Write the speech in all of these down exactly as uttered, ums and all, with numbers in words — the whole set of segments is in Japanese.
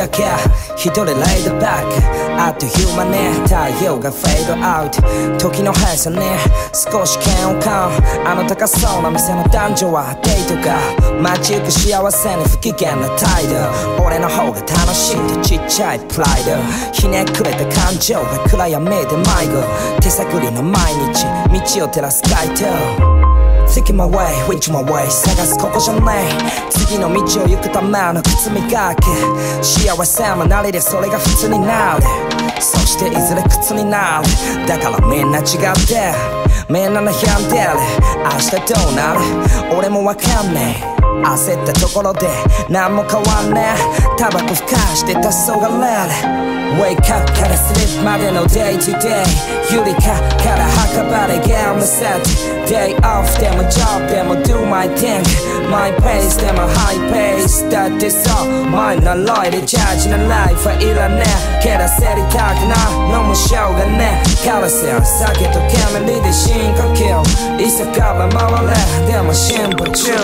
焼け一人レイドバックあっという間ね太陽がフェードアウト時の速さね少し嫌悪感あの高そうな店の男女はデートが街行く幸せに不機嫌な態度俺の方が楽しいとちっちゃいプライドひねくれた感情が暗闇で迷子手探りの毎日道を照らす街灯Taking my way, which my way 探すここじゃねえ次の道を行くための靴磨き幸せもなりでそれが普通になるそしていずれ靴になるだからみんな違ってみんな悩んでる明日どうなる俺もわかんねえ焦ったところで何も変わんねえタバコふかして黄昏れWake up から sleep までの day to day ゆりかから墓場でゲームセット Day off でも job でも do my thing My pace でも high pace だってそう前のロイでジャージなライフはいらねえけど競りたくないのもしょうがねえカラスや酒と煙で深呼吸いさかば回れでも進歩中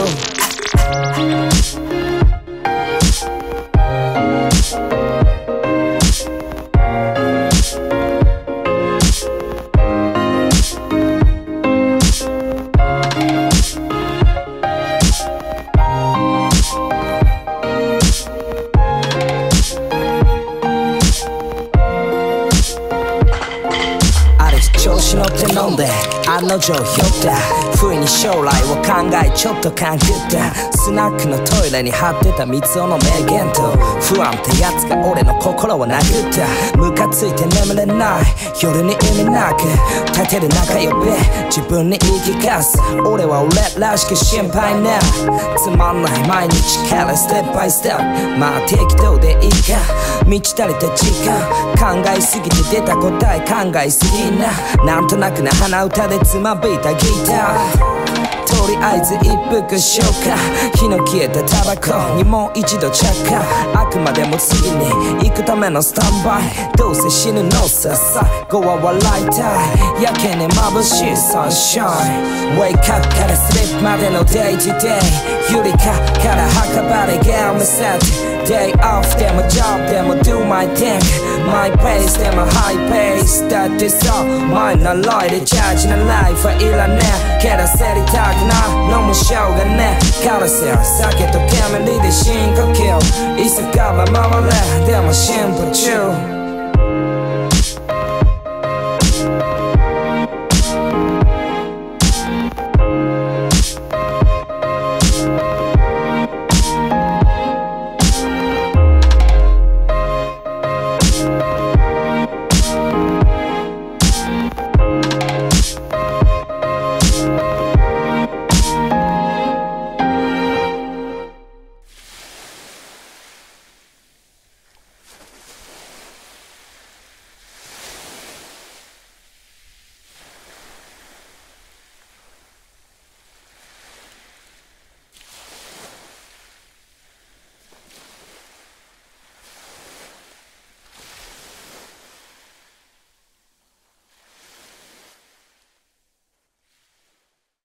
調子乗って飲んで案の定酔った不意に将来を考えちょっと勘ぐったスナックのトイレに貼ってた三つの名言と不安ってやつが俺の心を殴ったムカついて眠れない夜に意味なく立てる仲良べ自分に言い聞かす俺は俺らしく心配ねつまんない毎日からステップバイステップまあ適当でいいか満ち足りた時間考えすぎて出た答え考えすぎななんとなくな鼻歌でつまびいたギターとりあえず一服しようか火の消えたタバコにもう一度着火あくまでも次に行くためのスタンバイどうせ死ぬのささ後は笑いたいやけに眩しいサンシャイン Wake up から sleep までの day to day ゆりかから墓場でゲームセット Day off でも job でも do my thing My pace でも high pace だってそう前のロイでジャージなライフはいらねえけど競りたくないのもしょうがねえカラスや酒と煙で深呼吸いさかば回れでも進歩中